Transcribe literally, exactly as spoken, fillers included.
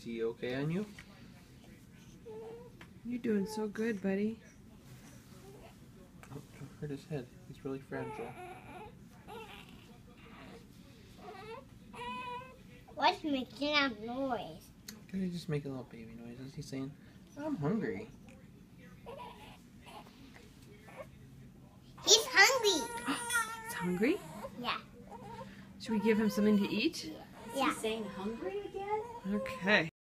Is he okay on you? You're doing so good, buddy. Oh, don't hurt his head. He's really fragile. What's making that noise? He's just making little baby noises. He's saying, I'm hungry. He's hungry. He's hungry? Yeah. Should we give him something to eat? Yeah. Is he saying hungry again? Okay.